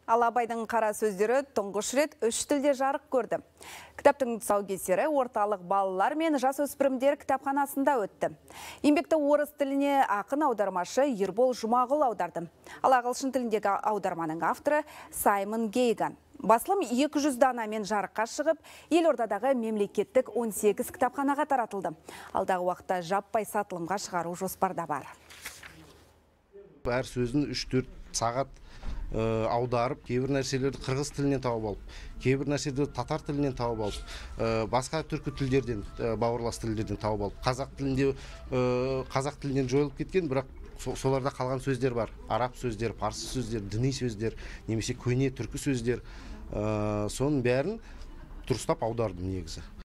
Ал Абайдың қара сөздері тұңғыш рет 3 тілде жарық көрді. Кітаптың тұсаукесері орталық балалар мен жасөспірімдер кітапханасында өтті. Еңбекті орыс тіліне ақын аудармашы Ербол Жұмағұл аударды. Ал ағылшын тіліндегі аударманың авторы Саймон Гейган. Басылым 200 данамен жарыққа шығып, елордадағы мемлекеттік 18 кітапханаға таратылды. Алдағы уақытта жаппай сатылымға шығару жоспарда бар. Әр сөзін 3-4 сағат аударып, кейбір нәрселерді қырғыз тілінен тауып алып, кейбір нәрселерді татар тілінен тауып алып, басқа түркі тілдерден, бауырлас тілдерден тауып алып, қазақ тілінен жойылып кеткен, бірақ соларда қалған сөздер бар. Араб сөздер, парсы сөздер, діни сөздер, немесе көне түркі сөздер, соның бәрін дұрыстап аудардым негізі.